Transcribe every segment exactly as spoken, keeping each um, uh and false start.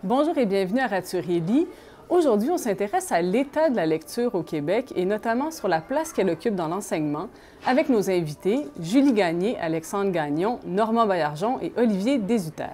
Bonjour et bienvenue à Raturier-Lit. Aujourd'hui, on s'intéresse à l'état de la lecture au Québec et notamment sur la place qu'elle occupe dans l'enseignement avec nos invités Julie Gagné, Alexandre Gagnon, Normand Baillargeon et Olivier Désutter.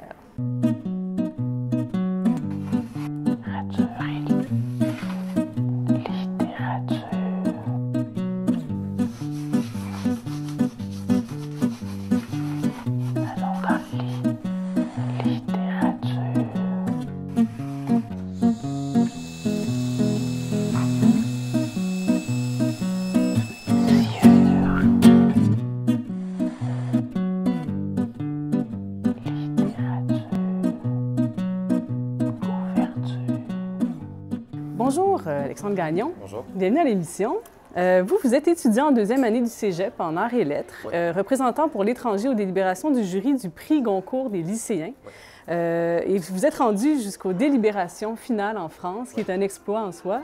Bonjour, Alexandre Gagnon. Bonjour. Bienvenue à l'émission. Euh, vous, vous êtes étudiant en deuxième année du Cégep en arts et lettres, oui. euh, représentant pour l'étranger aux délibérations du jury du prix Goncourt des lycéens. Oui. Euh, et vous êtes rendu jusqu'aux délibérations finales en France, oui. qui est un exploit en soi.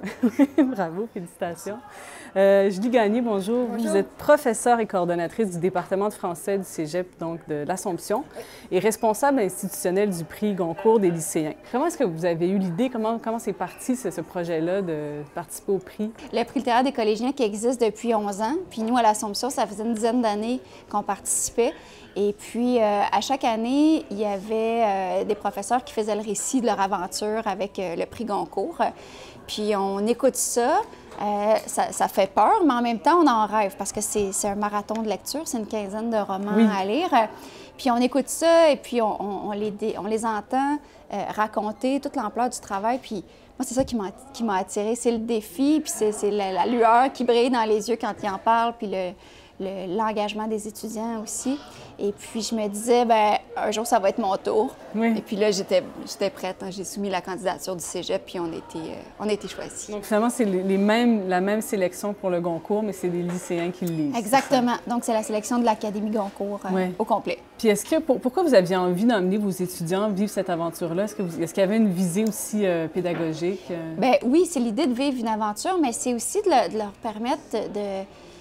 Bravo, félicitations. Euh, Julie Gagné, bonjour. bonjour. Vous êtes professeure et coordonnatrice du département de français du Cégep, donc de l'Assomption, oui. et responsable institutionnelle du prix Goncourt des lycéens. Comment est-ce que vous avez eu l'idée, comment comment c'est parti ce, ce projet-là de participer au prix? Le prix littéraire des collégiens qui existe depuis onze ans, puis nous à l'Assomption, ça faisait une dizaine d'années qu'on participait. Et puis, euh, à chaque année, il y avait euh, des professeurs qui faisaient le récit de leur aventure avec euh, le prix Goncourt. Puis, on écoute ça. Euh, ça, ça fait peur, mais en même temps, on en rêve parce que c'est un marathon de lecture, c'est une quinzaine de romans oui. à lire. Puis, on écoute ça et puis on, on, on, les, on les entend euh, raconter toute l'ampleur du travail. Puis, moi, c'est ça qui m'a attirée, c'est le défi, puis c'est la, la lueur qui brille dans les yeux quand ils en parlent, puis le... l'engagement le, des étudiants aussi. Et puis, je me disais, bien, un jour, ça va être mon tour. Oui. Et puis là, j'étais prête. Hein. J'ai soumis la candidature du Cégep, puis on a été, euh, on a été choisis. Donc, finalement, c'est les, les mêmes, la même sélection pour le Goncourt, mais c'est des lycéens qui le lisent. Exactement. Donc, c'est la sélection de l'Académie Goncourt euh, oui. au complet. Puis, est-ce que, pour, pourquoi vous aviez envie d'emmener vos étudiants vivre cette aventure-là? Est-ce qu'il est qu'il y avait une visée aussi euh, pédagogique? Euh... Bien, oui, c'est l'idée de vivre une aventure, mais c'est aussi de, le, de leur permettre de...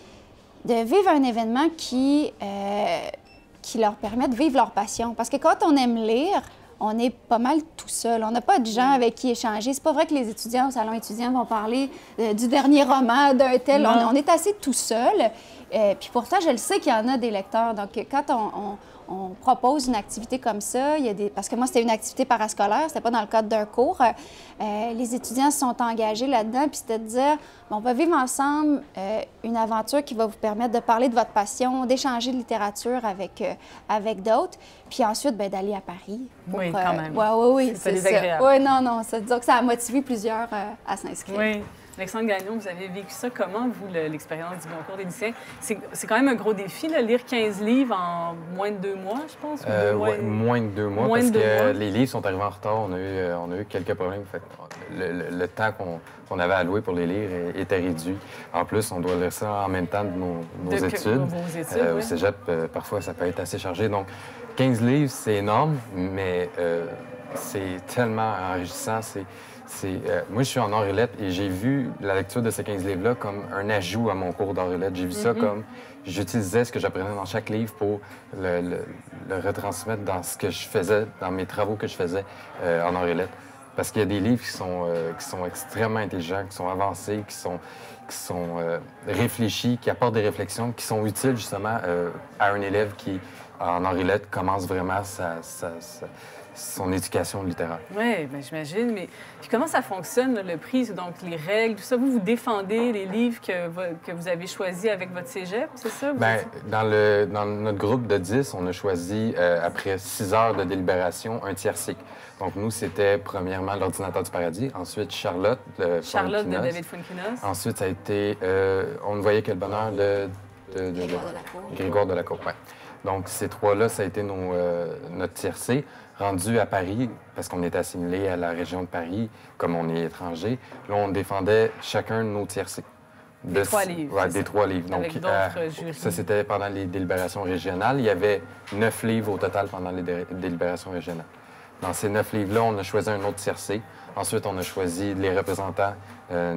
de vivre un événement qui, euh, qui leur permet de vivre leur passion. Parce que quand on aime lire, on est pas mal tout seul. On n'a pas de gens avec qui échanger. C'est pas vrai que les étudiants au salon étudiant vont parler euh, du dernier roman, d'un tel. On, on est assez tout seul. Euh, puis pourtant, je le sais qu'il y en a des lecteurs. Donc, quand on, on on propose une activité comme ça, il y a des... parce que moi, c'était une activité parascolaire, c'était pas dans le cadre d'un cours. Euh, les étudiants se sont engagés là-dedans, puis c'était de dire, bon, on va vivre ensemble euh, une aventure qui va vous permettre de parler de votre passion, d'échanger de littérature avec, euh, avec d'autres, puis ensuite, bien, d'aller à Paris. Pour, oui, quand même. Oui, oui, oui, c'est ça. Oui, non, non, ça, disons que ça a motivé plusieurs euh, à s'inscrire. Oui. Alexandre Gagnon, vous avez vécu ça comment, vous, l'expérience du Goncourt des lycéens? C'est quand même un gros défi, là, lire quinze livres en moins de deux mois, je pense? Euh, deux mois, ouais, moins de deux mois, moins parce de deux que mois. les livres sont arrivés en retard. On a eu, on a eu quelques problèmes. Fait, le, le, le temps qu'on qu'on avait alloué pour les lire était réduit. En plus, on doit lire ça en même temps de nos, nos de études. Que, vos études euh, oui. Au Cégep, euh, parfois, ça peut être assez chargé. Donc, quinze livres, c'est énorme, mais euh, c'est tellement enrichissant. C'est... Euh, moi, je suis en arts et lettres et j'ai vu la lecture de ces quinze livres-là comme un ajout à mon cours d'arts et lettres. J'ai vu mm-hmm. ça comme... J'utilisais ce que j'apprenais dans chaque livre pour le, le, le retransmettre dans ce que je faisais, dans mes travaux que je faisais euh, en arts et lettres. Parce qu'il y a des livres qui sont, euh, qui sont extrêmement intelligents, qui sont avancés, qui sont, qui sont euh, réfléchis, qui apportent des réflexions, qui sont utiles justement euh, à un élève qui, en arts et lettres, commence vraiment sa... sa, sa son éducation littéraire. Oui, bien, j'imagine. Mais puis comment ça fonctionne, là, le prix, donc les règles, tout ça? Vous, vous défendez les livres que, que vous avez choisis avec votre cégep, c'est ça? Bien, dans, le, dans notre groupe de dix, on a choisi, euh, après six heures de délibération, un tiers cycle. Donc, nous, c'était premièrement l'Ordinateur du Paradis, ensuite Charlotte de Charlotte Fuenquinos. de David Fuenquinos. Ensuite, ça a été euh, On ne voyait que le bonheur de, de, de, de, de Grégoire Delacour. Ouais. Donc, ces trois-là, ça a été nos, euh, notre tiercé. Rendu à Paris, parce qu'on est assimilé à la région de Paris, comme on est étranger, là, on défendait chacun de nos tiercés. Des trois livres. Oui, des trois livres. Donc, avec d'autres euh, jurys. Ça, c'était pendant les délibérations régionales. Il y avait neuf livres au total pendant les dé délibérations régionales. Dans ces neuf livres-là, on a choisi un autre tiercé. Ensuite, on a choisi les représentants euh,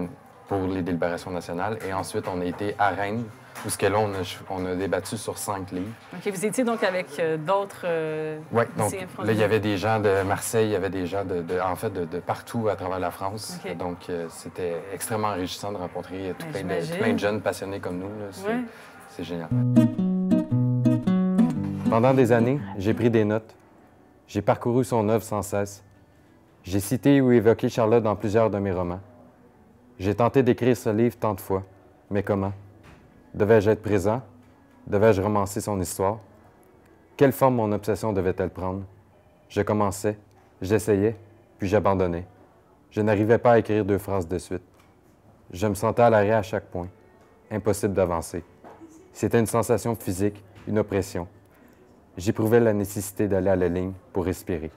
pour les délibérations nationales. Et ensuite, on a été à Rennes, où ce que là, on a, on a débattu sur cinq livres. OK. Vous étiez donc avec euh, d'autres euh, Oui, donc lycéens là, il y avait des gens de Marseille, il y avait des gens, de, de en fait, de, de partout à travers la France. Okay. Donc, euh, c'était extrêmement enrichissant de rencontrer tout, Ben, plein de, tout plein de jeunes passionnés comme nous. C'est ouais. génial. Pendant des années, j'ai pris des notes. J'ai parcouru son œuvre sans cesse. J'ai cité ou évoqué Charlotte dans plusieurs de mes romans. J'ai tenté d'écrire ce livre tant de fois. Mais comment? Devais-je être présent? Devais-je romancer son histoire? Quelle forme mon obsession devait-elle prendre? Je commençais, j'essayais, puis j'abandonnais. Je n'arrivais pas à écrire deux phrases de suite. Je me sentais à l'arrêt à chaque point. Impossible d'avancer. C'était une sensation physique, une oppression. J'éprouvais la nécessité d'aller à la ligne pour respirer.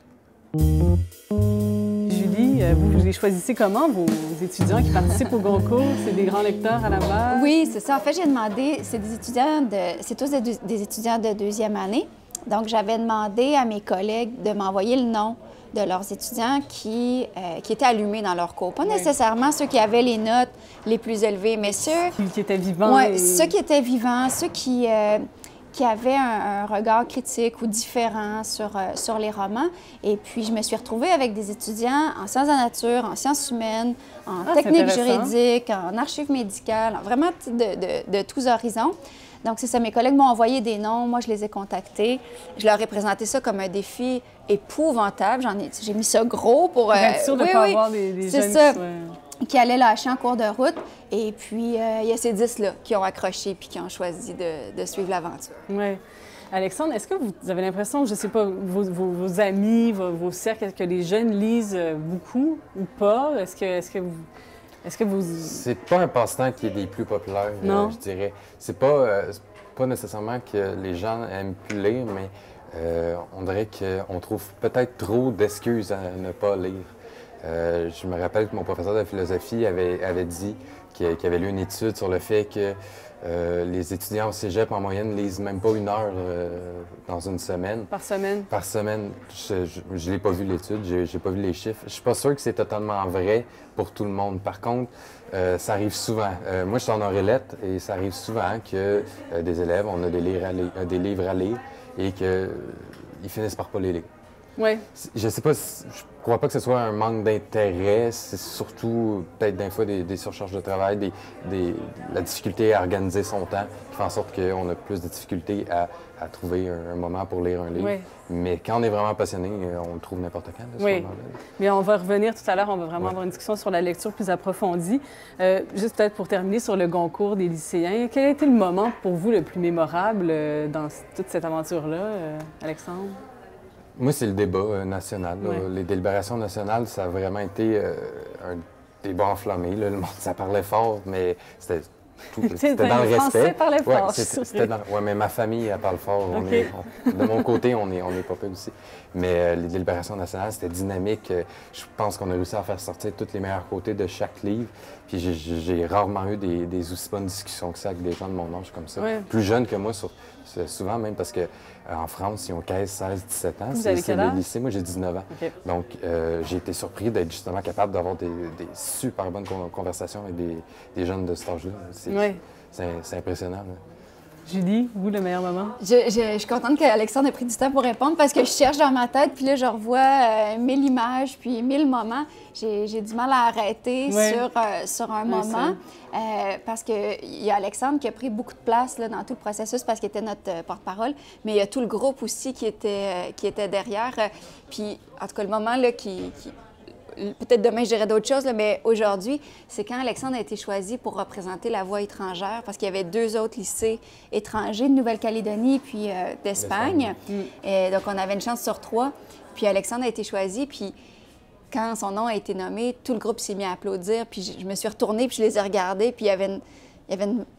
Julie, vous, vous les choisissez comment, vos étudiants qui participent au concours? C'est des grands lecteurs à la base? Oui, c'est ça. En fait, j'ai demandé, c'est des étudiants de, c'est tous des, des étudiants de deuxième année. Donc, j'avais demandé à mes collègues de m'envoyer le nom de leurs étudiants qui, euh, qui étaient allumés dans leur cours. Pas oui. nécessairement ceux qui avaient les notes les plus élevées, mais ceux... Qui, qui étaient vivants. Oui, et... ceux qui étaient vivants, ceux qui... Euh, qui avaient un, un regard critique ou différent sur, euh, sur les romans. Et puis, je me suis retrouvée avec des étudiants en sciences de la nature, en sciences humaines, en ah, technique juridique, en archives médicales, vraiment de, de, de tous horizons. Donc, c'est ça, mes collègues m'ont envoyé des noms, moi, je les ai contactés. Je leur ai présenté ça comme un défi épouvantable. J'en ai, j'ai mis ça gros pour... Euh, être sûr de ne oui, pas oui, avoir des, des c'est jeunes ça. qui soient... qui allaient lâcher en cours de route. Et puis, euh, il y a ces dix-là qui ont accroché puis qui ont choisi de, de suivre l'aventure. Oui. Alexandre, est-ce que vous avez l'impression, je ne sais pas, vos, vos, vos amis, vos, vos cercles, est-ce que les jeunes lisent beaucoup ou pas? Est-ce que, est-ce que vous... Est-ce que vous... C'est pas un passe-temps qui est des plus populaires, euh, je dirais. C'est pas, euh, pas nécessairement que les gens aiment plus lire, mais euh, on dirait qu'on trouve peut-être trop d'excuses à ne pas lire. Euh, je me rappelle que mon professeur de philosophie avait, avait dit qu'il qu'il avait lu une étude sur le fait que euh, les étudiants au cégep, en moyenne, lisent même pas une heure euh, dans une semaine. Par semaine? Par semaine. Je ne l'ai pas vu l'étude, je n'ai pas vu les chiffres. Je suis pas sûr que c'est totalement vrai pour tout le monde. Par contre, euh, ça arrive souvent. Euh, moi, je suis en Oreillette et ça arrive souvent que euh, des élèves, on a des livres à lire, des livres à lire et qu'ils euh, finissent par pas les lire. Oui. Je sais pas, je crois pas que ce soit un manque d'intérêt, c'est surtout peut-être des fois des, des surcharges de travail, des, des, la difficulté à organiser son temps qui fait en sorte qu'on a plus de difficultés à, à trouver un, un moment pour lire un livre. Oui. Mais quand on est vraiment passionné, on le trouve n'importe quand. De ce oui. Mais on va revenir tout à l'heure, on va vraiment oui. avoir une discussion sur la lecture plus approfondie. Euh, juste peut-être pour terminer sur le Goncourt des lycéens, quel a été le moment pour vous le plus mémorable dans toute cette aventure-là, euh, Alexandre? Moi, c'est le débat euh, national. Ouais. Les délibérations nationales, ça a vraiment été euh, un débat enflammé. Là. Le monde, ça parlait fort, mais c'était c'était dans le respect. Français parlait fort. Ouais, c'était dans... ouais, mais ma famille, elle parle fort. On okay. est... on... De mon côté, on est, on est pas peu aussi. Mais euh, les délibérations nationales, c'était dynamique. Je pense qu'on a réussi à faire sortir tous les meilleurs côtés de chaque livre. Puis j'ai rarement eu des, des aussi bonnes discussions que ça avec des gens de mon âge comme ça. Ouais. Plus jeunes que moi, sur... souvent même, parce que euh, en France, ils ont quinze, seize, dix-sept ans. Vous avez quel âge? Le lycée. Moi, j'ai dix-neuf ans. Okay. Donc, euh, j'ai été surpris d'être justement capable d'avoir des, des super bonnes conversations avec des, des jeunes de cet âge-là. Oui. C'est impressionnant. Là. Julie, vous, le meilleur moment? Je, je, je suis contente qu'Alexandre ait pris du temps pour répondre parce que je cherche dans ma tête, puis là, je revois euh, mille images, puis mille moments. J'ai du mal à arrêter oui. sur, euh, sur un oui, moment euh, parce qu'il y a Alexandre qui a pris beaucoup de place là, dans tout le processus parce qu'il était notre euh, porte-parole, mais il y a tout le groupe aussi qui était, euh, qui était derrière. Euh, puis, en tout cas, le moment là, qui... qui peut-être demain, je dirais d'autres choses, là, mais aujourd'hui, c'est quand Alexandre a été choisi pour représenter la voix étrangère, parce qu'il y avait deux autres lycées étrangers de Nouvelle-Calédonie puis euh, d'Espagne. Mm. Donc, on avait une chance sur trois. Puis Alexandre a été choisi, puis quand son nom a été nommé, tout le groupe s'est mis à applaudir, puis je, je me suis retournée, puis je les ai regardés, puis il y avait une... Il y avait une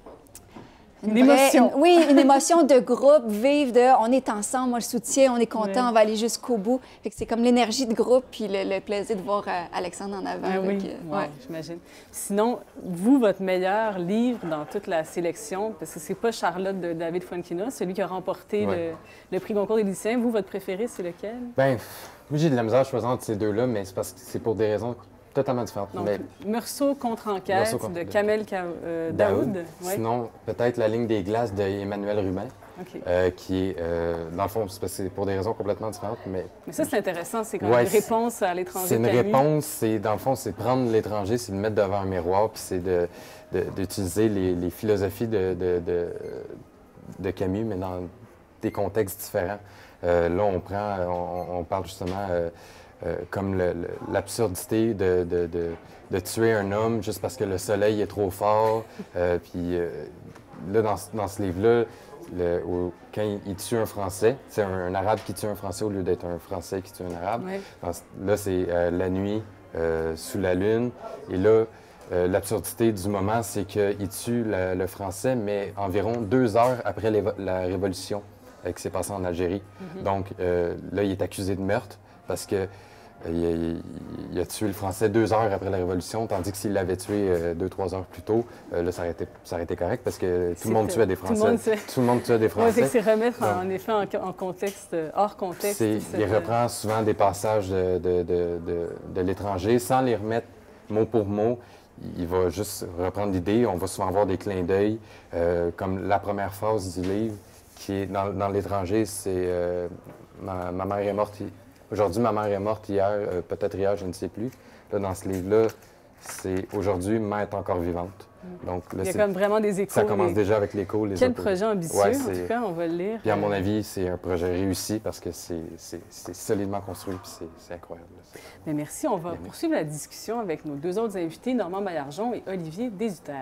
Une, une vraie, émotion. Une, oui, une émotion de groupe, vive de on est ensemble, on le soutient, on est content, oui. on va aller jusqu'au bout. C'est comme l'énergie de groupe puis le, le plaisir de voir euh, Alexandre en avant. Ah, oui, euh, ouais. J'imagine. Sinon, vous, votre meilleur livre dans toute la sélection, parce que c'est pas Charlotte de David Fuenquinos, celui qui a remporté oui. le, le prix Goncourt des lycéens. Vous, votre préféré, c'est lequel? Bien, moi, j'ai de la misère à choisir entre ces deux-là, mais c'est parce que c'est pour des raisons Totalement différente. Donc, mais... Meursault contre enquête Meursault contre... de Kamel Ka... euh, Daoud. Daoud. Ouais. Sinon, peut-être La ligne des glaces d'Emmanuel Rubin, okay. euh, qui est, euh, dans le fond, c'est pour des raisons complètement différentes. Mais, mais ça, c'est intéressant. C'est quand ouais, même une réponse à l'étranger. C'est une Camus. réponse, c'est dans le fond, c'est prendre l'étranger, c'est le mettre devant un miroir, puis c'est d'utiliser de, de, les, les philosophies de, de, de, de Camus, mais dans des contextes différents. Euh, là, on prend, on, on parle justement euh, euh, comme l'absurdité de, de, de, de tuer un homme juste parce que le soleil est trop fort. Euh, puis euh, là, dans, dans ce livre-là, quand il, il tue un Français, c'est un, un Arabe qui tue un Français au lieu d'être un Français qui tue un Arabe. Ouais. Dans, là, c'est euh, la nuit, euh, sous la lune. Et là, euh, l'absurdité du moment, c'est qu'il tue la, le Français, mais environ deux heures après les, la Révolution euh, qui s'est passée en Algérie. Mm-hmm. Donc euh, là, il est accusé de meurtre parce que euh, il, il a tué le Français deux heures après la Révolution, tandis que s'il l'avait tué euh, deux, trois heures plus tôt, euh, là, ça aurait, été, ça aurait été correct parce que tout le monde tuait des Français. Tout le monde, tout le monde tuait des Français. Oui, c'est remettre Donc, en effet en, en contexte, hors contexte. Il reprend souvent des passages de, de, de, de, de l'étranger sans les remettre mot pour mot. Il va juste reprendre l'idée. On va souvent voir des clins d'œil, euh, comme la première phrase du livre, qui est dans, dans l'étranger, c'est euh, ma, ma mère est morte. Aujourd'hui, ma mère est morte, hier, euh, peut-être hier, je ne sais plus. Là, dans ce livre-là, c'est aujourd'hui, ma est encore vivante. Donc, là, il y a comme vraiment des échos. Ça commence les... déjà avec l'écho. Les Quel autres... projet ambitieux, ouais, en tout cas, on va le lire. Puis à mon avis, c'est un projet réussi parce que c'est solidement construit et c'est incroyable. Mais merci. On va Bien poursuivre la discussion avec nos deux autres invités, Normand Baillargeon et Olivier Deshutter.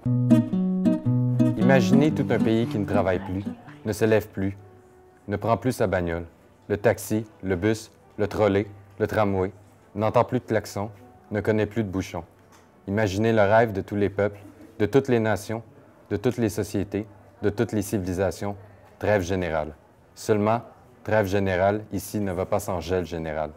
Imaginez tout un pays qui ne travaille plus, ne se lève plus, ne prend plus sa bagnole, le taxi, le bus, le trolley, le tramway, n'entend plus de klaxons, ne connaît plus de bouchons. Imaginez le rêve de tous les peuples, de toutes les nations, de toutes les sociétés, de toutes les civilisations, trêve générale. Seulement, trêve générale, ici, ne va pas sans gel général.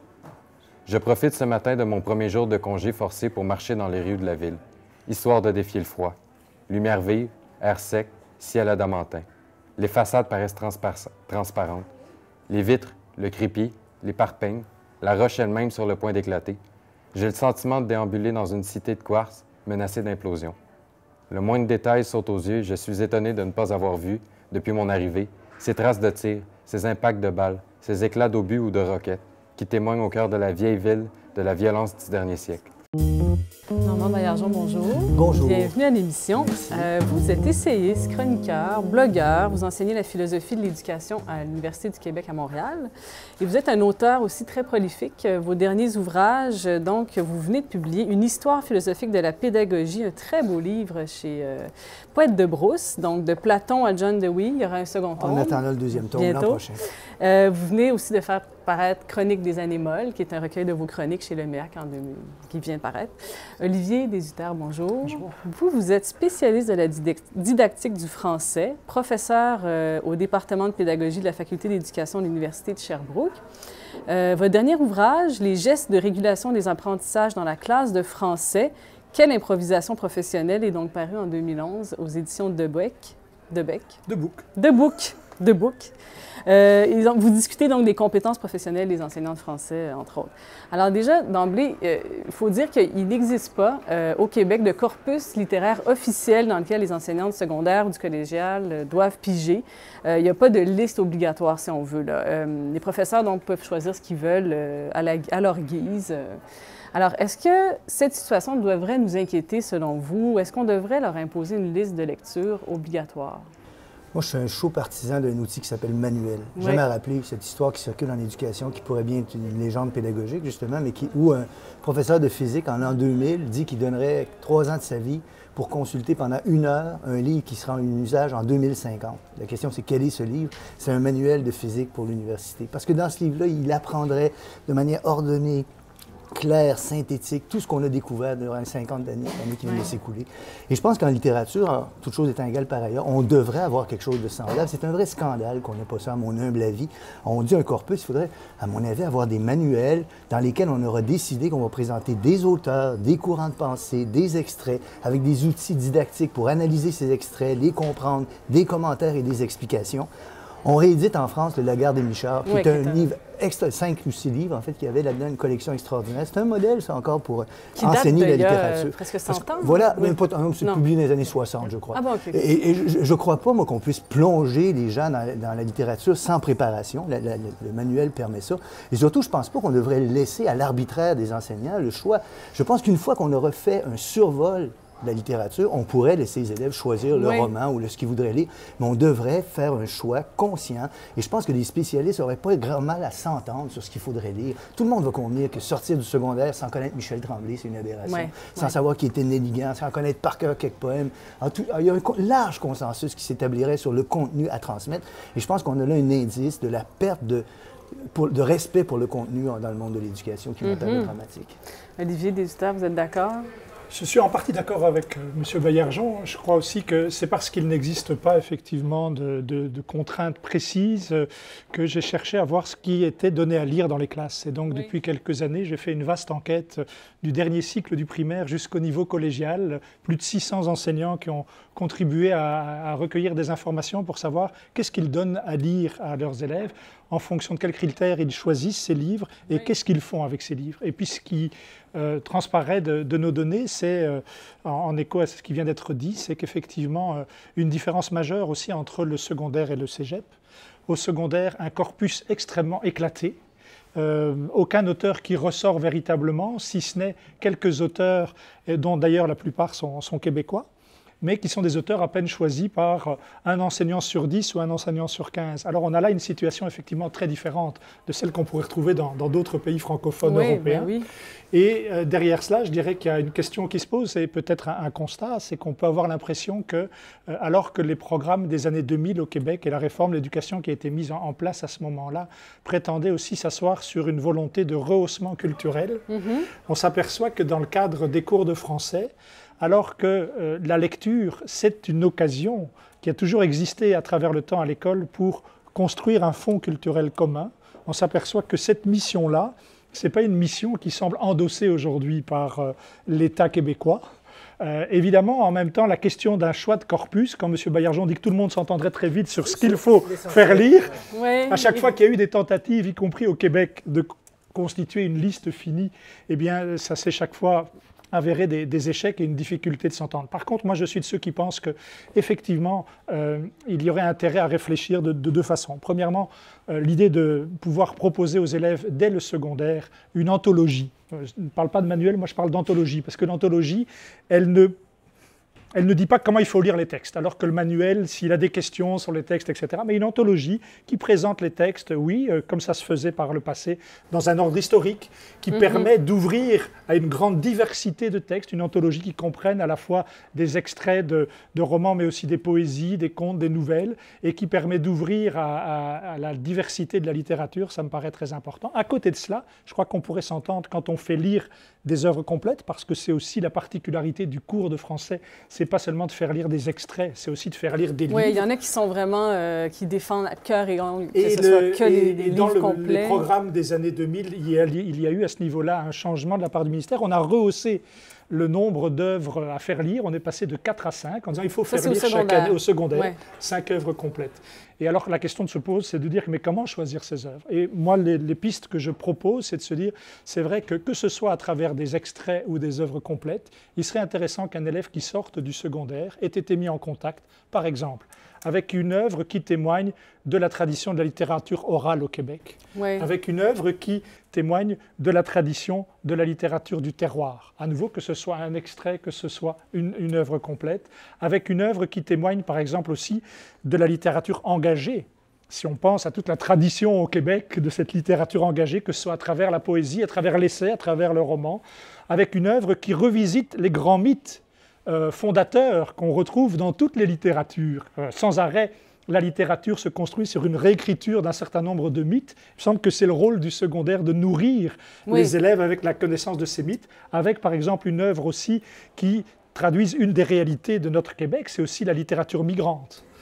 Je profite ce matin de mon premier jour de congé forcé pour marcher dans les rues de la ville, histoire de défier le froid. Lumière vive, air sec, ciel adamantin. Les façades paraissent transparentes. Les vitres, le crépi, les parpaings, la roche elle-même sur le point d'éclater. J'ai le sentiment de déambuler dans une cité de quartz menacée d'implosion. Le moindre détail saute aux yeux, je suis étonné de ne pas avoir vu, depuis mon arrivée, ces traces de tir, ces impacts de balles, ces éclats d'obus ou de roquettes, qui témoignent au cœur de la vieille ville de la violence du dernier siècle. Normand Baillargeon, bonjour. Bonjour. Bienvenue à l'émission. Euh, vous êtes essayiste, chroniqueur, blogueur. Vous enseignez la philosophie de l'éducation à l'Université du Québec à Montréal. Et vous êtes un auteur aussi très prolifique. Vos derniers ouvrages, donc, vous venez de publier Une histoire philosophique de la pédagogie, un très beau livre chez euh, Poète de Brousse, donc de Platon à John Dewey. Il y aura un second tome. On attend le deuxième tome l'an prochain. Euh, vous venez aussi de faire paraître Chronique des années molles, qui est un recueil de vos chroniques chez Le Merc en deux mille, qui vient de paraître. Olivier Deshutter, bonjour. Bonjour. Vous, vous êtes spécialiste de la didactique du français, professeur euh, au département de pédagogie de la Faculté d'éducation de l'Université de Sherbrooke. Euh, votre dernier ouvrage, Les gestes de régulation des apprentissages dans la classe de français, quelle improvisation professionnelle, est donc paru en deux mille onze aux éditions de Bec. De Bec. De Bouc. De Bouc. De Bouc. Euh, vous discutez donc des compétences professionnelles des enseignants de français, entre autres. Alors déjà, d'emblée, il euh, faut dire qu'il n'existe pas euh, au Québec de corpus littéraire officiel dans lequel les enseignants du secondaire ou du collégial euh, doivent piger. Euh, il n'y a pas de liste obligatoire, si on veut. Là. Euh, les professeurs donc, peuvent choisir ce qu'ils veulent euh, à, la, à leur guise. Euh. Alors, est-ce que cette situation devrait nous inquiéter, selon vous? Est-ce qu'on devrait leur imposer une liste de lecture obligatoire? Moi, je suis un chaud partisan d'un outil qui s'appelle manuel. Oui. J'aime à rappeler cette histoire qui circule en éducation, qui pourrait bien être une légende pédagogique, justement, mais qui, où un professeur de physique, en l'an deux mille, dit qu'il donnerait trois ans de sa vie pour consulter pendant une heure un livre qui sera en usage en deux mille cinquante. La question, c'est quel est ce livre? C'est un manuel de physique pour l'université. Parce que dans ce livre-là, il apprendrait de manière ordonnée, clair, synthétique, tout ce qu'on a découvert durant les cinquante années qui viennent de s'écouler. Et je pense qu'en littérature, toute chose étant égale par ailleurs, on devrait avoir quelque chose de semblable. C'est un vrai scandale qu'on n'ait pas ça, à mon humble avis. On dit un corpus, il faudrait, à mon avis, avoir des manuels dans lesquels on aura décidé qu'on va présenter des auteurs, des courants de pensée, des extraits, avec des outils didactiques pour analyser ces extraits, les comprendre, des commentaires et des explications. On réédite en France le Lagarde et Michard, qui oui, est un livre extra, cinq ou six livres, en fait, qui avaient là-dedans une collection extraordinaire. C'est un modèle, ça, encore, pour qui enseigner date la de, littérature. Euh, presque cent ans. Voilà, oui. même pas, c'est publié dans les années soixante, je crois. Ah bon, OK. Et, et je ne crois pas, moi, qu'on puisse plonger les gens dans, dans la littérature sans préparation. La, la, le manuel permet ça. Et surtout, je ne pense pas qu'on devrait laisser à l'arbitraire des enseignants le choix. Je pense qu'une fois qu'on aura fait un survol de la littérature, on pourrait laisser les élèves choisir le oui. roman ou le, ce qu'ils voudraient lire, mais on devrait faire un choix conscient. Et je pense que les spécialistes n'auraient pas grand mal à s'entendre sur ce qu'il faudrait lire. Tout le monde va convenir que sortir du secondaire sans connaître Michel Tremblay, c'est une aberration. Oui. Sans oui. savoir qui était Nelligan, sans connaître par cœur quelques poèmes. En tout, il y a un large consensus qui s'établirait sur le contenu à transmettre. Et je pense qu'on a là un indice de la perte de Pour, de respect pour le contenu dans le monde de l'éducation qui m'appelle mm-hmm. dramatique. Olivier Desutter, vous êtes d'accord? Je suis en partie d'accord avec euh, M. Baillargeon. Je crois aussi que c'est parce qu'il n'existe pas effectivement de, de, de contraintes précises euh, que j'ai cherché à voir ce qui était donné à lire dans les classes. Et donc oui. depuis quelques années, j'ai fait une vaste enquête euh, du dernier cycle du primaire jusqu'au niveau collégial. Plus de six cents enseignants qui ont contribué à, à recueillir des informations pour savoir qu'est-ce qu'ils donnent à lire à leurs élèves, en fonction de quels critères ils choisissent ces livres et oui. qu'est-ce qu'ils font avec ces livres. Et puis ce qui euh, transparaît de, de nos données, c'est, euh, en, en écho à ce qui vient d'être dit, c'est qu'effectivement, euh, une différence majeure aussi entre le secondaire et le cégep. Au secondaire, un corpus extrêmement éclaté, Euh, aucun auteur qui ressort véritablement, si ce n'est quelques auteurs, dont d'ailleurs la plupart sont, sont québécois, mais qui sont des auteurs à peine choisis par un enseignant sur dix ou un enseignant sur quinze. Alors on a là une situation effectivement très différente de celle qu'on pourrait retrouver dans d'autres pays francophones oui, européens. Ben oui. Et euh, derrière cela, je dirais qu'il y a une question qui se pose, et peut-être un, un constat, c'est qu'on peut avoir l'impression que, euh, alors que les programmes des années deux mille au Québec et la réforme de l'éducation qui a été mise en, en place à ce moment-là prétendaient aussi s'asseoir sur une volonté de rehaussement culturel, mm-hmm. on s'aperçoit que dans le cadre des cours de français, alors que euh, la lecture, c'est une occasion qui a toujours existé à travers le temps à l'école pour construire un fonds culturel commun, on s'aperçoit que cette mission-là, ce n'est pas une mission qui semble endossée aujourd'hui par euh, l'État québécois. Euh, évidemment, en même temps, la question d'un choix de corpus, quand M. Baillargeon dit que tout le monde s'entendrait très vite sur ce qu'il faut faire lire, ouais. à chaque fois qu'il y a eu des tentatives, y compris au Québec, de constituer une liste finie, eh bien, ça s'est chaque fois avéré des, des échecs et une difficulté de s'entendre. Par contre, moi, je suis de ceux qui pensent qu'effectivement, euh, il y aurait intérêt à réfléchir de, de deux façons. Premièrement, euh, l'idée de pouvoir proposer aux élèves, dès le secondaire, une anthologie. Je ne parle pas de manuel, moi je parle d'anthologie, parce que l'anthologie, elle ne... Elle ne dit pas comment il faut lire les textes, alors que le manuel, s'il a des questions sur les textes, et cetera, mais une anthologie qui présente les textes, oui, euh, comme ça se faisait par le passé, dans un ordre historique, qui mm-hmm. permet d'ouvrir à une grande diversité de textes, une anthologie qui comprenne à la fois des extraits de, de romans, mais aussi des poésies, des contes, des nouvelles, et qui permet d'ouvrir à, à, à la diversité de la littérature, ça me paraît très important. À côté de cela, je crois qu'on pourrait s'entendre quand on fait lire des œuvres complètes, parce que c'est aussi la particularité du cours de français, c'est pas seulement de faire lire des extraits, c'est aussi de faire lire des livres. Oui, il y en a qui sont vraiment, euh, qui défendent à cœur et ongles, que et ce le, soit que et, les, les et dans livres le, complets. les programmes des années deux mille, il y, a, il y a eu à ce niveau-là un changement de la part du ministère. On a rehaussé le nombre d'œuvres à faire lire, on est passé de quatre à cinq, en disant il faut faire Ça, lire chaque année au secondaire, ouais. cinq œuvres complètes. Et alors la question se pose, c'est de dire, mais comment choisir ces œuvres? Et moi, les, les pistes que je propose, c'est de se dire, c'est vrai que que ce soit à travers des extraits ou des œuvres complètes, il serait intéressant qu'un élève qui sorte du secondaire ait été mis en contact, par exemple, avec une œuvre qui témoigne de la tradition de la littérature orale au Québec, ouais. avec une œuvre qui témoigne de la tradition de la littérature du terroir. À nouveau, que ce soit un extrait, que ce soit une, une œuvre complète, avec une œuvre qui témoigne, par exemple, aussi de la littérature engagée. Si on pense à toute la tradition au Québec de cette littérature engagée, que ce soit à travers la poésie, à travers l'essai, à travers le roman, avec une œuvre qui revisite les grands mythes euh, fondateurs qu'on retrouve dans toutes les littératures. Euh, sans arrêt, la littérature se construit sur une réécriture d'un certain nombre de mythes. Il me semble que c'est le rôle du secondaire de nourrir oui. les élèves avec la connaissance de ces mythes, avec par exemple une œuvre aussi qui traduise une des réalités de notre Québec, c'est aussi la littérature migrante.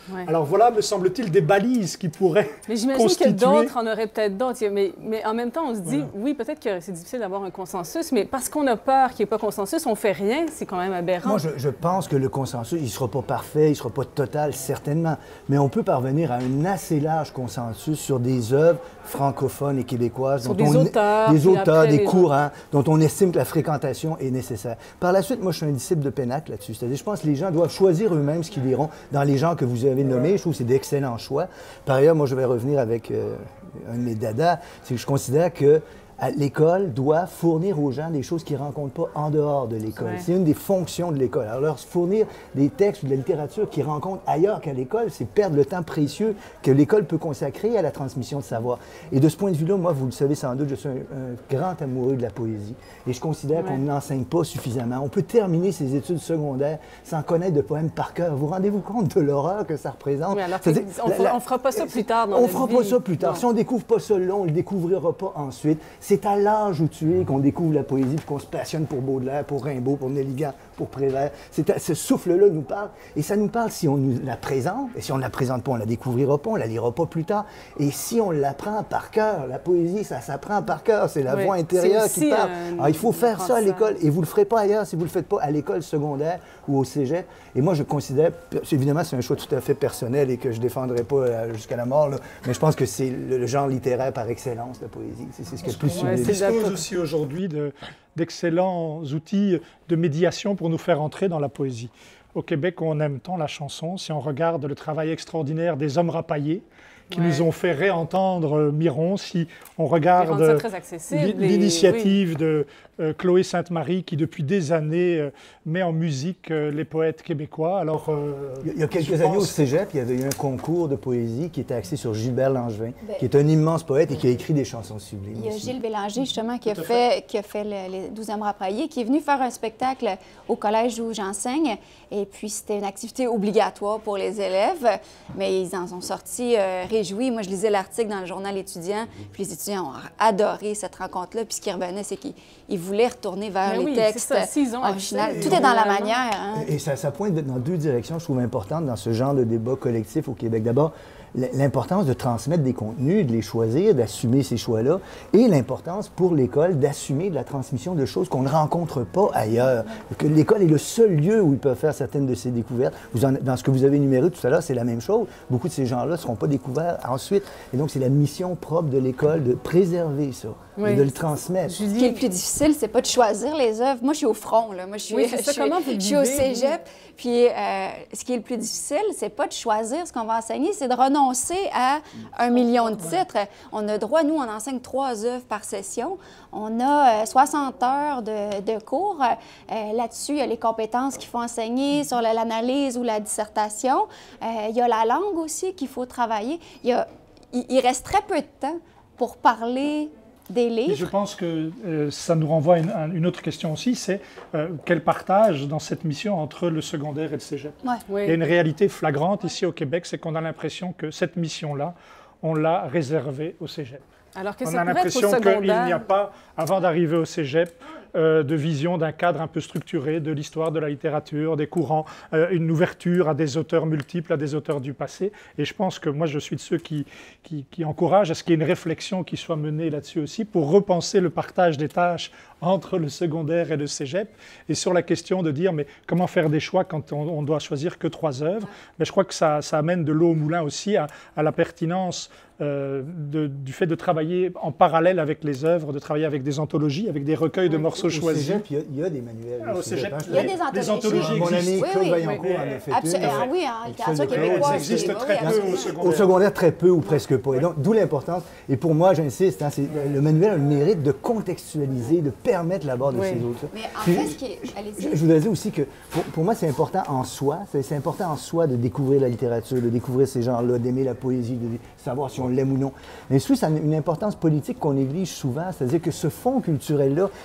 Ouais. Alors voilà, me semble-t-il, des balises qui pourraient Mais j'imagine constituer... que d'autres en auraient peut-être d'autres. Mais, mais en même temps, on se dit, Voilà. oui, peut-être que c'est difficile d'avoir un consensus, mais parce qu'on a peur qu'il n'y ait pas consensus, on fait rien, c'est quand même aberrant. Moi, je, je pense que le consensus, il ne sera pas parfait, il ne sera pas total, certainement. Mais on peut parvenir à un assez large consensus sur des œuvres francophones et québécoises. Sur dont des on, auteurs, Des puis auteurs, après, des les courants, dont on estime que la fréquentation est nécessaire. Par la suite, moi, je suis un disciple de Pénac là-dessus. C'est-à-dire, je pense que les gens doivent choisir eux-mêmes ce qu'ils liront. Dans les gens que vous avez nommés, je trouve que c'est d'excellents choix. Par ailleurs, moi, je vais revenir avec euh, un de mes dadas, c'est que je considère que l'école doit fournir aux gens des choses qu'ils ne rencontrent pas en dehors de l'école. Ouais. C'est une des fonctions de l'école. Alors, leur fournir des textes ou de la littérature qu'ils rencontrent ailleurs qu'à l'école, c'est perdre le temps précieux que l'école peut consacrer à la transmission de savoir. Et de ce point de vue-là, moi, vous le savez sans doute, je suis un, un grand amoureux de la poésie. Et je considère Ouais. qu'on n'enseigne pas suffisamment. On peut terminer ses études secondaires sans connaître de poèmes par cœur. Vous rendez-vous compte de l'horreur que ça représente? Oui, alors C'est-à-dire, on la- fera- la- on fera pas ça plus tard dans On notre fera vie. pas ça plus tard. Non. Si on découvre pas ça là, on le découvrira pas ensuite. C'est à l'âge où tu es qu'on découvre la poésie, puis qu'on se passionne pour Baudelaire, pour Rimbaud, pour Nelligan, pour Prévert. C'est à- ce souffle-là nous parle. Et ça nous parle si on nous la présente. Et si on ne la présente pas, on la découvrira pas, on la lira pas plus tard. Et si on l'apprend par cœur, la poésie, ça s'apprend par cœur. C'est la Oui. voix intérieure C'est qui aussi parle. un- Alors, il faut faire ça à apprentissage. l'école. Et vous le ferez pas ailleurs si vous le faites pas à l'école secondaire ou au cégep. Et moi, je considère, évidemment, c'est un choix tout à fait personnel et que je défendrai pas euh, jusqu'à la mort, là, mais je pense que c'est le, le genre littéraire par excellence, la poésie. C'est c'est ce qui est le plus Ouais, sublime. c'est dispose d'accord. aussi aujourd'hui de- d'excellents outils de médiation pour nous faire entrer dans la poésie. Au Québec, on aime tant la chanson. Si on regarde le travail extraordinaire des Hommes Rapaillés, qui Ouais. nous ont fait réentendre euh, Miron, si on Et rendre regarde ça très accessible. l'in- et- l'initiative de euh, Chloé Sainte-Marie, qui depuis des années euh, met en musique euh, les poètes québécois. Alors, euh, Il y a- il y a quelques je années au pense- cégep, il y avait eu un concours de poésie qui était axé sur Gilbert Langevin, Ben, qui est un immense poète et qui a écrit des chansons sublimes. Il y a aussi. Gilles Bélanger, justement, qui a Tout à fait, qui a fait le- les douzième Rapaillés, qui est venu faire un spectacle au collège où j'enseigne. Et puis, c'était une activité obligatoire pour les élèves, mais ils en sont sortis euh, réjouis. Moi, je lisais l'article dans le journal étudiant, puis les étudiants ont adoré cette rencontre-là. Puis ce qui revenait, c'est qu'ils ils voulaient retourner vers Mais les oui, c'est textes ça. S'ils ont originaux. accès, Tout est dans la vraiment. manière. Hein? Et ça, ça pointe dans deux directions, je trouve, importantes dans ce genre de débat collectif au Québec. D'abord, l'importance de transmettre des contenus, de les choisir, d'assumer ces choix-là, et l'importance pour l'école d'assumer de la transmission de choses qu'on ne rencontre pas ailleurs. Que l'école est le seul lieu où ils peuvent faire certaines de ces découvertes. Vous en- dans ce que vous avez énuméré tout à l'heure, c'est la même chose. Beaucoup de ces gens-là ne seront pas découverts ensuite. Et donc, c'est la mission propre de l'école de préserver ça Oui. et de le transmettre. Ce qui est Julie, le plus difficile, c'est pas de choisir les œuvres. Moi, je suis au front, là. Moi, je suis, Oui, c'est ça. je suis- Comment vous je suis au vivez, vous? cégep. Puis, euh, ce qui est le plus difficile, c'est pas de choisir ce qu'on va enseigner, c'est de renoncer à un million de titres. On a droit, nous, on enseigne trois œuvres par session. On a euh, soixante heures de, de cours. Euh, Là-dessus, il y a les compétences qu'il faut enseigner sur la- l'analyse ou la dissertation. Euh, il y a la langue aussi qu'il faut travailler. Il, y a- il- il reste très peu de temps pour parler des livres. Et je pense que euh, ça nous renvoie à une, à une autre question aussi, c'est euh, quel partage dans cette mission entre le secondaire et le cégep. Ouais. oui. Il y a une réalité flagrante ici au Québec, c'est qu'on a l'impression que cette mission-là, on l'a réservée au cégep. Alors que On ça a pourrait être l'impression au qu'il secondaire. n'y a pas, avant d'arriver au cégep, euh, de vision d'un cadre un peu structuré de l'histoire, de la littérature, des courants, euh, une ouverture à des auteurs multiples, à des auteurs du passé. Et je pense que moi, je suis de ceux qui, qui, qui encouragent à ce qu'il y ait une réflexion qui soit menée là-dessus aussi pour repenser le partage des tâches entre le secondaire et le cégep, et sur la question de dire mais comment faire des choix quand on, on doit choisir que trois œuvres. Mais je crois que ça, ça amène de l'eau au moulin aussi à, à la pertinence euh, de, du fait de travailler en parallèle avec les œuvres, de travailler avec des anthologies, avec des recueils de morceaux Au choisis. cégep, il y a, il y a des manuels. Ah, au au cégep, hein, je Il y a peux- des Les anthologies. anthologies Mon ami existent. Oui, Claude oui, Vaillancourt oui. en a fait Absolument, une. ah oui, en littérature de Claude, québécoise. ça existe oui, très oui, peu absolument. au secondaire. Au secondaire, très peu ou presque pas. Et donc, d'où l'importance. Et pour moi, j'insiste, hein, c'est- le manuel a le mérite de contextualiser, de permettre l'abord de Oui. ces autres. Mais en Puis, fait, ce qui est... Allez-y. Je, je voudrais dire aussi que pour, pour moi, c'est important en soi. C'est c'est important en soi de découvrir la littérature, de découvrir ces genres-là, d'aimer la poésie, de savoir si on l'aime ou non. Mais surtout, ça a une importance politique qu'on néglige souvent. C'est-à-dire que ce fonds culturel-là, il fait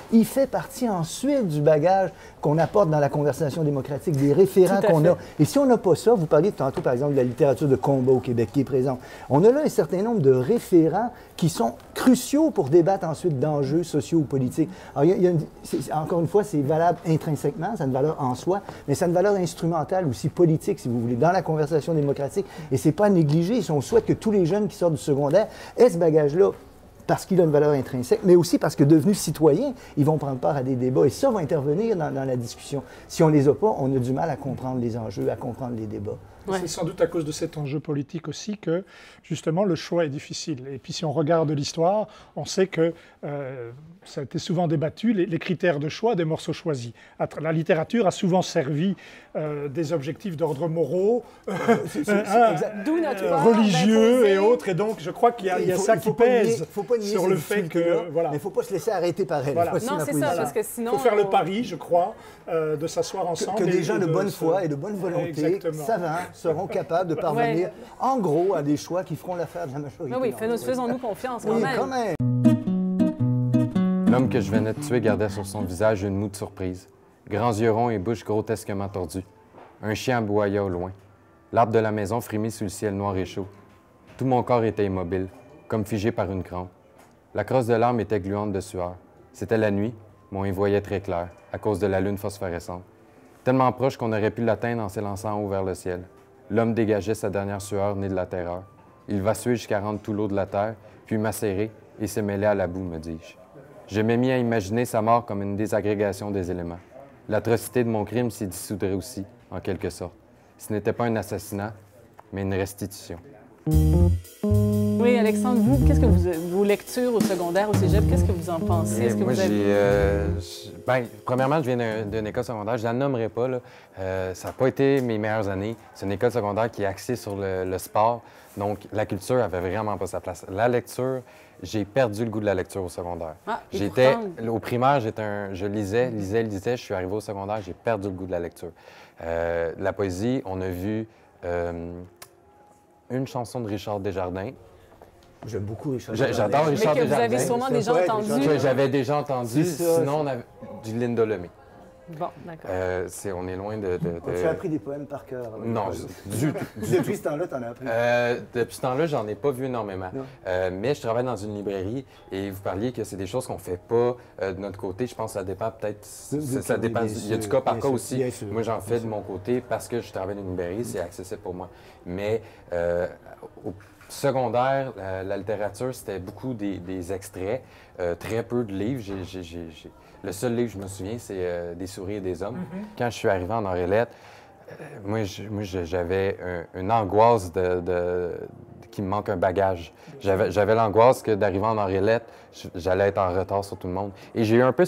fait partie ensuite du bagage qu'on apporte dans la conversation démocratique, des référents qu'on a. Et si on n'a pas ça, vous parliez tantôt, par exemple, de la littérature de combat au Québec qui est présente. On a là un certain nombre de référents qui sont cruciaux pour débattre ensuite d'enjeux sociaux ou politiques. Alors, il y a, il y a une, encore une fois, c'est valable intrinsèquement, ça a une valeur en soi, mais ça a une valeur instrumentale aussi politique, si vous voulez, dans la conversation démocratique. Et c'est pas à négliger. Si on souhaite que tous les jeunes qui sortent du secondaire aient ce bagage-là, parce qu'il a une valeur intrinsèque, mais aussi parce que devenus citoyens, ils vont prendre part à des débats et ça va intervenir dans, dans la discussion. Si on ne les a pas, on a du mal à comprendre les enjeux, à comprendre les débats. Ouais. C'est sans doute à cause de cet enjeu politique aussi que, justement, le choix est difficile. Et puis, si on regarde l'histoire, on sait que euh, ça a été souvent débattu, les, les critères de choix des morceaux choisis. La littérature a souvent servi euh, des objectifs d'ordre moraux, euh, euh, euh, religieux et autres. Et donc, je crois qu'il y a, il y a faut, ça qui pèse sur le fait que... Voilà. Mais il ne faut pas se laisser arrêter par elle. Voilà. Non, c'est ça, parce que sinon... Il faut faire le pari, je crois, euh, de s'asseoir ensemble. Que, que des gens de, de bonne foi se... et de bonne volonté, savants, seront capables de parvenir, ouais. en gros, à des choix qui feront l'affaire de la majorité. Oui, oui, faisons-nous confiance quand oui, même. Quand même. L'homme que je venais de tuer gardait sur son visage une moue de surprise, grands yeux ronds et bouche grotesquement tordue. Un chien aboya au loin. L'arbre de la maison frémit sous le ciel noir et chaud. Tout mon corps était immobile, comme figé par une crampe. La crosse de l'arme était gluante de sueur. C'était la nuit, mais on y voyait très clair, à cause de la lune phosphorescente. Tellement proche qu'on aurait pu l'atteindre en s'élançant en haut vers le ciel. L'homme dégageait sa dernière sueur née de la terreur. Il vacillait jusqu'à rendre tout l'eau de la terre, puis macérer et se mêler à la boue, me dis-je. Je m'ai mis à imaginer sa mort comme une désagrégation des éléments. L'atrocité de mon crime s'y dissoudrait aussi, en quelque sorte. Ce n'était pas un assassinat, mais une restitution. Oui, Alexandre, vous, qu'est-ce que vous, vos lectures au secondaire, au cégep, qu'est-ce que vous en pensez? Est-ce que moi, vous avez... euh, ben, premièrement, je viens d'une école secondaire, je ne la nommerai pas. Là. Euh, ça n'a pas été mes meilleures années. C'est une école secondaire qui est axée sur le, le sport, donc la culture n'avait vraiment pas sa place. La lecture, j'ai perdu le goût de la lecture au secondaire. Ah, j'étais pourtant... Au primaire, j'étais un... je lisais, lisais, lisais. Je suis arrivé au secondaire, j'ai perdu le goût de la lecture. Euh, la poésie, on a vu euh, une chanson de Richard Desjardins. J'aime beaucoup Richard Desjardins. J'adore Richard Mais que Desjardins. Vous avez sûrement déjà entendu. J'avais déjà entendu. Ça, sinon, on avait du Linda Lemay. Bon, d'accord. Euh, on est loin de... de, de... Tu as appris des poèmes par cœur? Non, du tout. Depuis ce temps-là, tu en as appris? Euh, depuis ce temps-là, j'en ai pas vu énormément. Euh, mais je travaille dans une librairie et vous parliez que c'est des choses qu'on fait pas euh, de notre côté. Je pense que ça dépend peut-être... Ça, ça dépend. Il y a du cas par cas aussi. Moi, j'en fais de mon côté parce que je travaille dans une librairie, c'est accessible pour moi. Mais euh, au secondaire, la, la littérature, c'était beaucoup des, des extraits, euh, très peu de livres. J'ai, j'ai, j'ai, j'ai... Le seul livre que je me souviens, c'est euh, Des souris et des hommes. Mm-hmm. Quand je suis arrivé en Henriette, euh, moi, je, moi, j'avais un, une angoisse de, de, de, qu'il me manque un bagage. J'avais, j'avais l'angoisse que d'arriver en Henriette, j'allais être en retard sur tout le monde. Et j'ai eu un peu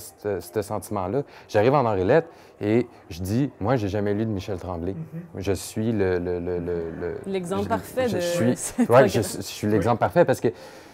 ce sentiment-là. J'arrive en Henriette et je dis, moi, j'ai jamais lu de Michel Tremblay. Mm-hmm. Je suis le... le, le, le, le l'exemple parfait je, de... Je suis, ouais, je, je suis l'exemple oui. parfait parce que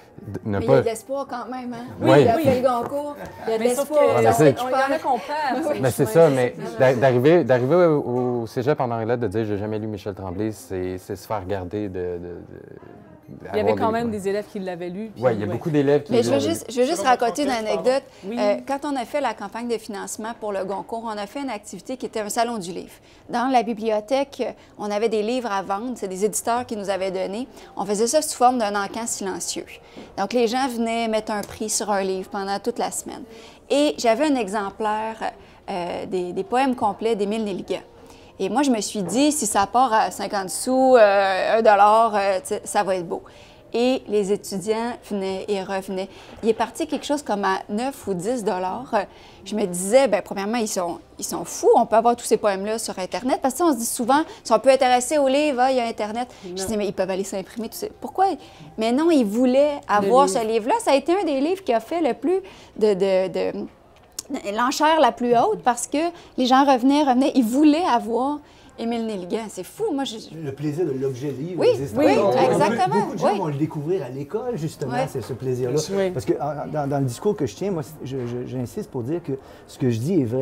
Ne mais pas... il y a de l'espoir quand même, hein? Oui, oui. Il a fait le Goncourt, il y a de l'espoir. Il y en a qu'on perd. Oui. Mais c'est ça, mais d'arriver, d'arriver au, au cégep en Henriette, de dire « j'ai jamais lu Michel Tremblay », c'est se faire regarder de... de, de il y avait quand des... même des élèves qui l'avaient lu. Oui, il y a ouais. beaucoup d'élèves qui l'avaient lu. Mais je veux juste, je veux juste raconter une anecdote. Oui. Euh, quand on a fait la campagne de financement pour le Goncourt, on a fait une activité qui était un salon du livre. Dans la bibliothèque, on avait des livres à vendre. C'est des éditeurs qui nous avaient donné. On faisait ça sous forme d'un encan silencieux. Donc, les gens venaient mettre un prix sur un livre pendant toute la semaine. Et j'avais un exemplaire euh, des, des poèmes complets d'Émile Nelligan. Et moi, je me suis dit, si ça part à cinquante sous, euh, un dollar, euh, ça va être beau. Et les étudiants venaient et revenaient. Il est parti quelque chose comme à neuf ou dix dollars. Je me disais, bien, premièrement, ils sont, ils sont fous. On peut avoir tous ces poèmes-là sur Internet. Parce que on se dit souvent, si on peut intéresser au livre, ah, il y a Internet. Non. Je dis, mais ils peuvent aller s'imprimer, tout ça. Pourquoi? Mais non, ils voulaient avoir ce livre-là. Ça a été un des livres qui a fait le plus de... de, de l'enchère la plus haute parce que les gens revenaient, revenaient, ils voulaient avoir Émile Nelligan. C'est fou, moi je... Le plaisir de l'objet livre oui, existe oui, encore. exactement. Beaucoup de gens oui. vont le découvrir à l'école, justement, oui. c'est ce plaisir-là. Oui. Parce que dans, dans le discours que je tiens, moi, j'insiste pour dire que ce que je dis est vrai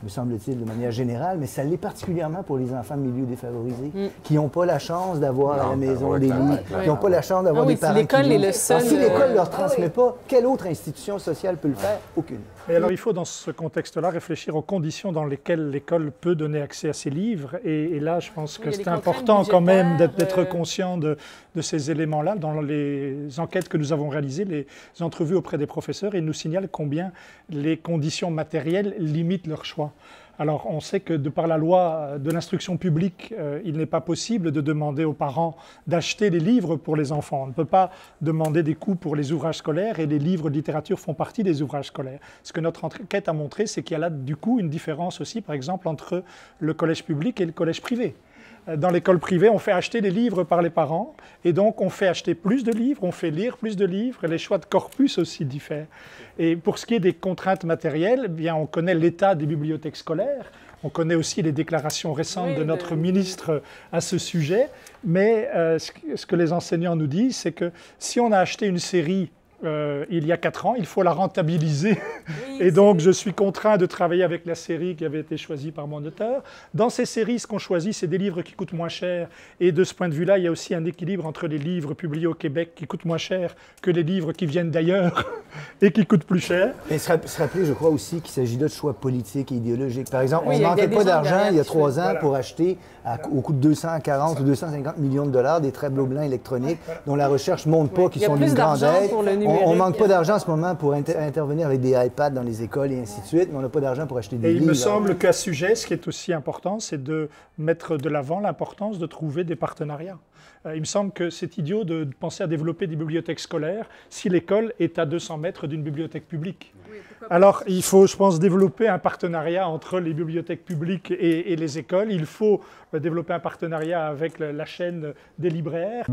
me semble-t-il, de manière générale, mais ça l'est particulièrement pour les enfants de milieux défavorisés, Mm. qui n'ont pas la chance d'avoir à la maison ouais, des ouais, livres, ouais, qui n'ont pas la chance d'avoir Ah oui, des si parents l'école qui est lisent. le seul, Alors, si l'école euh, ne leur transmet pas, quelle autre institution sociale peut le faire? Aucune. Et alors, il faut, dans ce contexte-là, réfléchir aux conditions dans lesquelles l'école peut donner accès à ces livres. Et, et là, je pense que Oui, il y a c'est des contraintes important quand même d'être budgétaires, d'être euh, conscient de, de ces éléments-là. Dans les enquêtes que nous avons réalisées, les entrevues auprès des professeurs, ils nous signalent combien les conditions matérielles limitent leur choix. Alors, on sait que de par la loi de l'instruction publique, euh, il n'est pas possible de demander aux parents d'acheter les livres pour les enfants. On ne peut pas demander des coûts pour les ouvrages scolaires et les livres de littérature font partie des ouvrages scolaires. Ce que notre enquête a montré, c'est qu'il y a là, du coup, une différence aussi, par exemple, entre le collège public et le collège privé. Dans l'école privée, on fait acheter les livres par les parents et donc on fait acheter plus de livres, on fait lire plus de livres et les choix de corpus aussi diffèrent. Et pour ce qui est des contraintes matérielles, eh bien, on connaît l'état des bibliothèques scolaires, on connaît aussi les déclarations récentes Oui, de notre de... ministre à ce sujet, mais euh, ce, que, ce que les enseignants nous disent, c'est que si on a acheté une série Euh, il y a quatre ans, il faut la rentabiliser. Oui, et donc, je suis contraint de travailler avec la série qui avait été choisie par mon auteur. Dans ces séries, ce qu'on choisit, c'est des livres qui coûtent moins cher. Et de ce point de vue-là, il y a aussi un équilibre entre les livres publiés au Québec qui coûtent moins cher que les livres qui viennent d'ailleurs et qui coûtent plus cher. Et se rappeler, je crois aussi qu'il s'agit là de choix politiques et idéologiques. Par exemple, Oui, on il y a- ne manquait il y a des pas gens d'argent derrière il y a qui trois font- ans Voilà. pour acheter, à- au coût de deux cent quarante ou deux cent cinquante millions de dollars, des tableaux blancs électroniques dont la recherche ne montre pas Oui. qu'ils Il y a sont plus d'une grande d'argent aide. pour le On- On numérique. ne manque pas d'argent en ce moment pour inter- intervenir avec des iPads dans les écoles et ainsi de suite, mais on n'a pas d'argent pour acheter des Et il livres. me semble qu'à ce sujet, ce qui est aussi important, c'est de mettre de l'avant l'importance de trouver des partenariats. Euh, Il me semble que c'est idiot de penser à développer des bibliothèques scolaires si l'école est à deux cents mètres d'une bibliothèque publique. Alors, il faut, je pense, développer un partenariat entre les bibliothèques publiques et, et les écoles. Il faut euh, développer un partenariat avec la, la chaîne des libraires.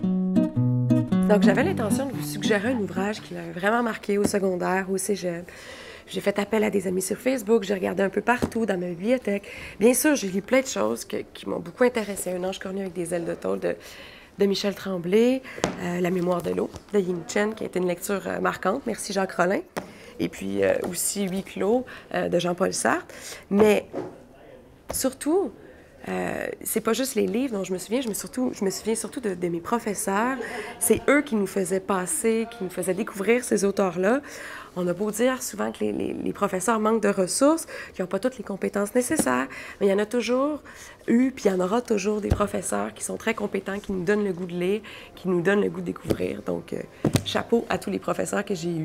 Donc, j'avais l'intention de vous suggérer un ouvrage qui m'avait vraiment marqué au secondaire, au cégep. J'ai fait appel à des amis sur Facebook, j'ai regardé un peu partout dans ma bibliothèque. Bien sûr, j'ai lu plein de choses que- qui m'ont beaucoup intéressée. Un ange cornu avec des ailes de tôle de, de Michel Tremblay, euh, La mémoire de l'eau de Yin Chen, qui a été une lecture euh, marquante. Merci Jacques Rollin. Et puis euh, aussi Huis clos euh, de Jean-Paul Sartre. Mais surtout, Euh, c'est pas juste les livres dont je me souviens, je me, surtout, je me souviens surtout de, de mes professeurs. C'est eux qui nous faisaient passer, qui nous faisaient découvrir ces auteurs-là. On a beau dire souvent que les, les, les professeurs manquent de ressources, qu'ils n'ont pas toutes les compétences nécessaires, mais il y en a toujours eu, puis il y en aura toujours des professeurs qui sont très compétents, qui nous donnent le goût de lire, qui nous donnent le goût de découvrir. Donc, euh, chapeau à tous les professeurs que j'ai eus.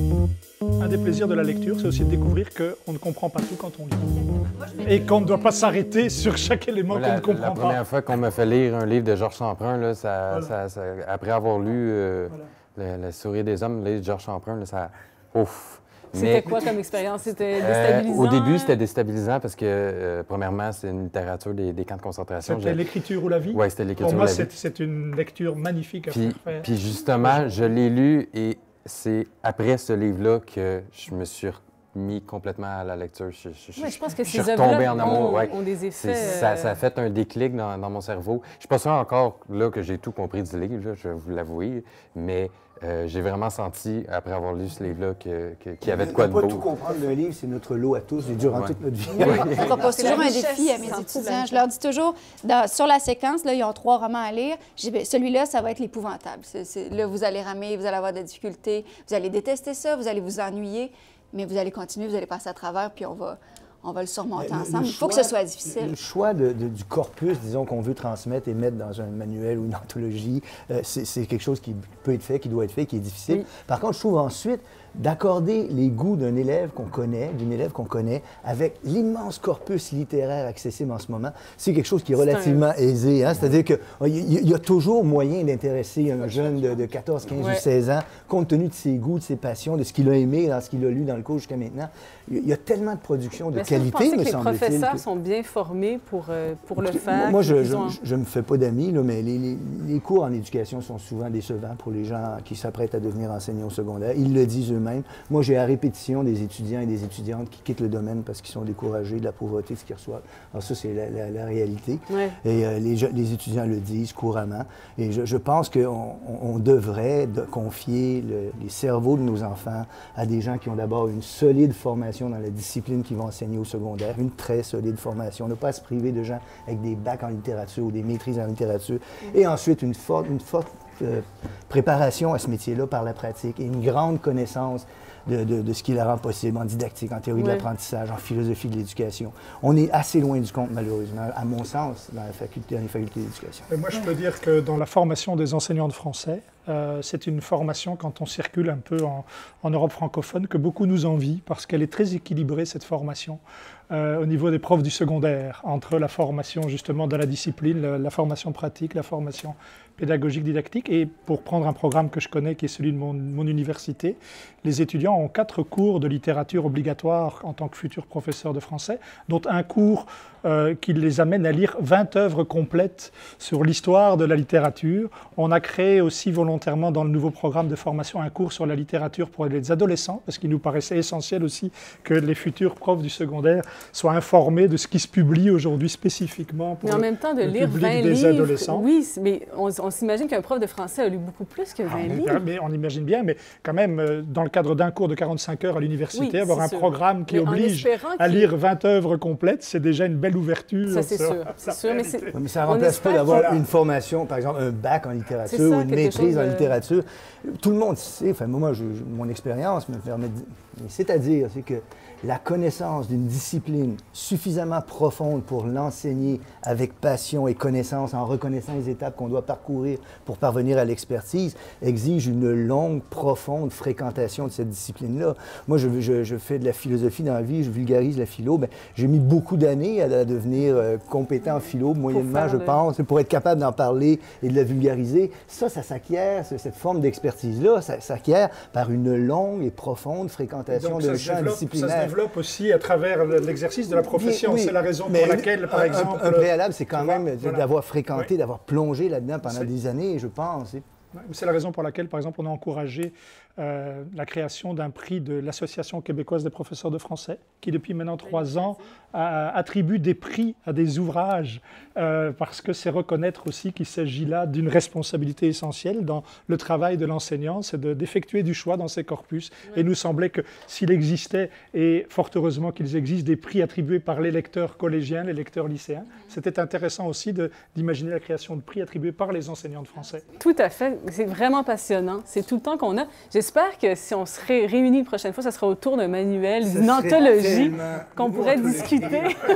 Un des plaisirs de la lecture, c'est aussi de découvrir qu'on ne comprend pas tout quand on lit. Et qu'on ne doit pas s'arrêter sur chaque élément qu'on La, ne comprend la pas. première fois qu'on m'a fait lire un livre de Georges Semprun, là, ça, Voilà. ça- ça- après avoir lu euh, le, le Sourire des hommes, le livre de Georges Semprun, là, ça... Ouf! C'était Mais, quoi comme expérience? C'était euh, déstabilisant? au début, c'était déstabilisant parce que, euh, premièrement, c'est une littérature des, des camps de concentration. C'était J'ai- l'écriture ou la vie? Ouais, c'était l'écriture Pour moi, de la vie. c'est c'est une lecture magnifique à Puis, faire faire. puis justement, je l'ai lu et c'est après ce livre-là que je me suis remis complètement à la lecture. Je, je- je- Ouais, je pense que je suis ces retombé œuvres-là en amour. ont, ouais. ont des C'est- effets... Ça, ça a euh, fait un déclic dans, dans mon cerveau. Je suis pas sûr encore là, que j'ai tout compris du livre, là, je vais vous l'avouer, mais euh, j'ai vraiment senti, après avoir lu ce livre-là, que- que- qu'il y avait de quoi de Ne pas beau. tout comprendre d'un livre, c'est notre lot à tous et durant Ouais. toute notre vie. On propose C'est la toujours un richesse, défi à mes sans étudiants. problème. Je leur dis toujours, dans- sur la séquence, là, ils ont trois romans à lire. J'ai dit, celui-là, ça va être l'épouvantable. C'est- c'est- Là, vous allez ramer, vous allez avoir des difficultés, vous allez détester ça, vous allez vous ennuyer, mais vous allez continuer, vous allez passer à travers, puis on va, on va le surmonter Le- le ensemble. Il faut que choix- ce soit difficile. Le choix de- de- du corpus, disons, qu'on veut transmettre et mettre dans un manuel ou une anthologie, euh, c'est c'est quelque chose qui peut être fait, qui doit être fait, qui est difficile. Oui. Par contre, je trouve ensuite d'accorder les goûts d'un élève qu'on connaît, d'une élève qu'on connaît, avec l'immense corpus littéraire accessible en ce moment, c'est quelque chose qui est C'est relativement aisé. Hein? C'est-à-dire qu'il y, y a toujours moyen d'intéresser un jeune de, de quatorze, quinze Ouais. ou seize ans, compte tenu de ses goûts, de ses passions, de ce qu'il a aimé, dans ce qu'il a lu dans le cours jusqu'à maintenant. Il y a- il y a tellement de production de Mais est-ce que vous qualité, pensez me que les semble-t-il. professeurs que- sont bien formés pour, euh, pour le faire? Moi, je qu'ils ont- ne me fais pas d'amis, là, mais les, les- les cours en éducation sont souvent décevants pour les gens qui s'apprêtent à devenir enseignants au secondaire. Ils le disent eux-mêmes. eux-mêmes. Moi, j'ai à répétition des étudiants et des étudiantes qui quittent le domaine parce qu'ils sont découragés de la pauvreté de ce qu'ils reçoivent. Alors ça, c'est la, la, la réalité. Ouais. Et euh, les, les étudiants le disent couramment. Et je, je pense qu'on on devrait de confier le, les cerveaux de nos enfants à des gens qui ont d'abord une solide formation dans la discipline qu'ils vont enseigner au secondaire, une très solide formation. Ne pas se priver de gens avec des bacs en littérature ou des maîtrises en littérature. Et ensuite, une forte, une forte euh, préparation à ce métier-là par la pratique et une grande connaissance de, de, de ce qui la rend possible en didactique, en théorie oui. de l'apprentissage, en philosophie de l'éducation. On est assez loin du compte, malheureusement, à mon sens, dans, la faculté, dans les facultés d'éducation. Moi, je peux dire que dans la formation des enseignants de français, euh, c'est une formation, quand on circule un peu en, en Europe francophone, que beaucoup nous envient, parce qu'elle est très équilibrée, cette formation, euh, au niveau des profs du secondaire, entre la formation justement de la discipline, la, la formation pratique, la formation pédagogique, didactique. Et pour prendre un programme que je connais, qui est celui de mon, mon université, les étudiants ont quatre cours de littérature obligatoires en tant que futurs professeurs de français, dont un cours euh, qui les amène à lire vingt œuvres complètes sur l'histoire de la littérature. On a créé aussi volontairement dans le nouveau programme de formation un cours sur la littérature pour les adolescents, parce qu'il nous paraissait essentiel aussi que les futurs profs du secondaire soient informés de ce qui se publie aujourd'hui spécifiquement pour mais en même temps, de le lire public vingt des livres, adolescents. Oui, mais on, on s'imagine qu'un prof de français a lu beaucoup plus que vingt Ah, livres. mais on imagine bien, mais quand même, euh, dans le cadre d'un cours de quarante-cinq heures à l'université, Oui, avoir un sûr. programme qui Mais en oblige espérant à qu'il- lire vingt œuvres complètes, c'est déjà une belle ouverture. Ça, c'est sur sûr. la C'est sûr, mais c'est- réalité. Oui, mais ça ne On remplace pas espère d'avoir qu'il- une formation, par exemple un bac en C'est littérature ça, ou une quelque maîtrise chose en de- littérature. Tout le monde sait, enfin moi, je- je- mon expérience me permet de dire, mais c'est-à-dire, c'est que la connaissance d'une discipline suffisamment profonde pour l'enseigner avec passion et connaissance, en reconnaissant les étapes qu'on doit parcourir pour parvenir à l'expertise, exige une longue, profonde fréquentation de cette discipline-là. Moi, je, je- je fais de la philosophie dans la vie, je vulgarise la philo. Bien, j'ai mis beaucoup d'années à, à devenir euh, compétent en philo, moyennement, faire je le- pense, pour être capable d'en parler et de la vulgariser. Ça, ça s'acquiert, ce- cette forme d'expertise-là, ça s'acquiert par une longue et profonde fréquentation Donc, d'un ça, se champ développe, ça disciplinaire. se développe aussi à travers l'exercice de la profession. Oui, C'est la raison mais pour laquelle, par un, exemple... Un, un préalable, c'est quand tu vois, même voilà. d'avoir fréquenté, Oui. d'avoir plongé là-dedans pendant C'est- des années, je pense. Et- C'est la raison pour laquelle, par exemple, on a encouragé euh, la création d'un prix de l'Association québécoise des professeurs de français, qui depuis maintenant trois ans a- attribue des prix à des ouvrages, euh, parce que c'est reconnaître aussi qu'il s'agit là d'une responsabilité essentielle dans le travail de l'enseignant, c'est de- d'effectuer du choix dans ses corpus. Et il nous semblait que s'il existait, et fort heureusement qu'ils existent, des prix attribués par les lecteurs collégiens, les lecteurs lycéens, c'était intéressant aussi de- d'imaginer la création de prix attribués par les enseignants de français. Tout à fait. C'est vraiment passionnant. C'est tout le temps qu'on a. J'espère que si on se ré- réunit une prochaine fois, ça sera autour d'un manuel, d'une anthologie qu'on pourrait discuter.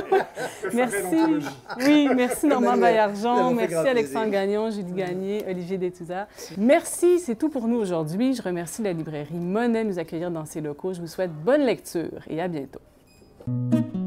Merci. Oui, merci Normand Baillargeon, merci Alexandre Gagnon, Julie Gagné, Olivier Détouza. Merci, c'est tout pour nous aujourd'hui. Je remercie la librairie Monet de nous accueillir dans ses locaux. Je vous souhaite bonne lecture et à bientôt.